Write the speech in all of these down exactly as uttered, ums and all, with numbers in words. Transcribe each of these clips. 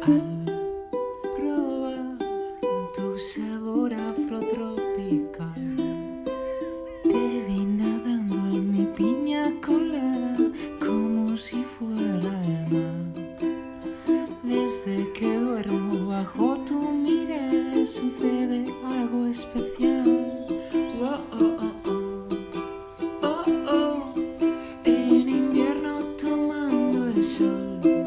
Al probar tu sabor afrotropical, te vi nadando en mi piña colada como si fuera el mar. Desde que duermo bajo tu mirada sucede algo especial. Oh, oh, oh, oh. Oh, oh. En invierno tomando el sol.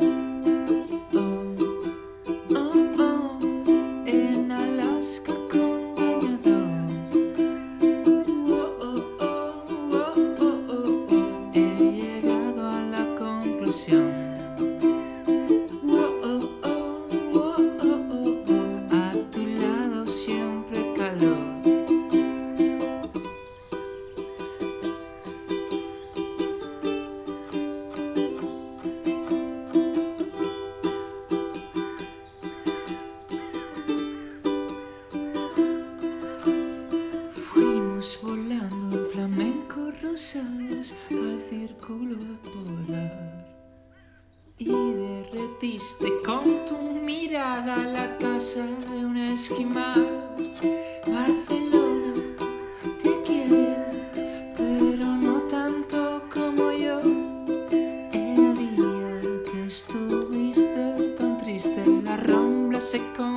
Volando en flamencos rosados al círculo polar, y derretiste con tu mirada la casa de un esquimal. Barcelona te quiere, pero no tanto como yo. El día que estuviste tan triste, la Rambla se con